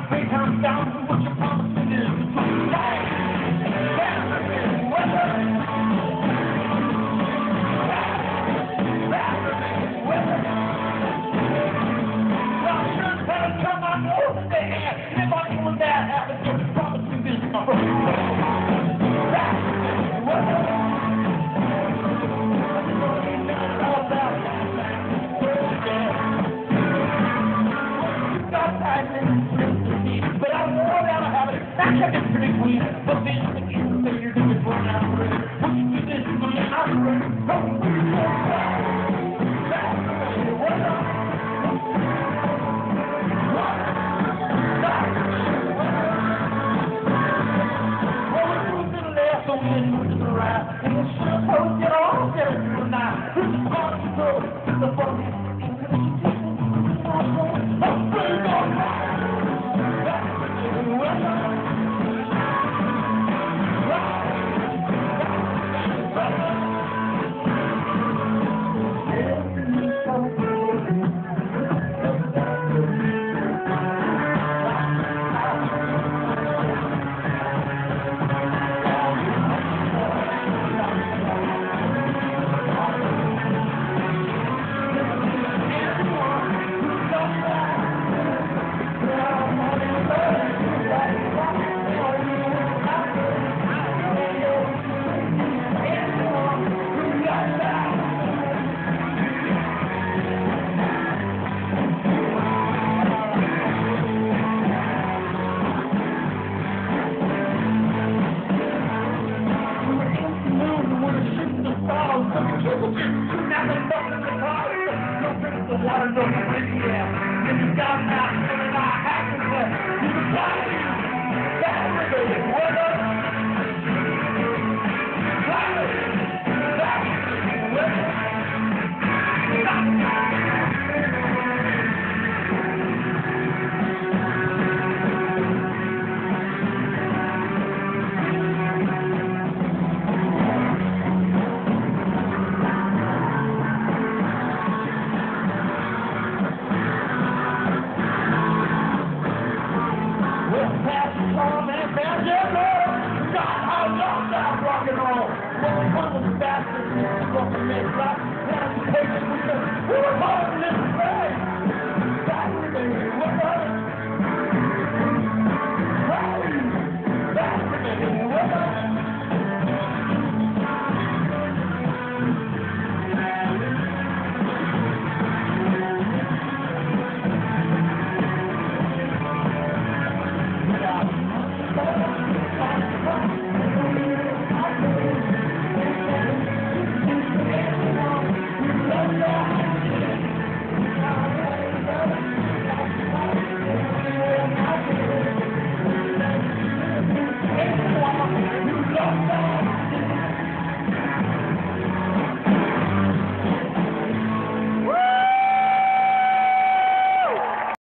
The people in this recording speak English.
Hey, I'm down to what you promised me to do. But I wore down a habit. I kept it pretty clean. But then you think you're doing for an hour. What you do this for an water don't drink yet. And you got out and I have to play. You can fly you. That's the weather. Rock and roll. One of the bastards is going to make rock. We were holding this thing. Saturday, what up? Saturday, what up? You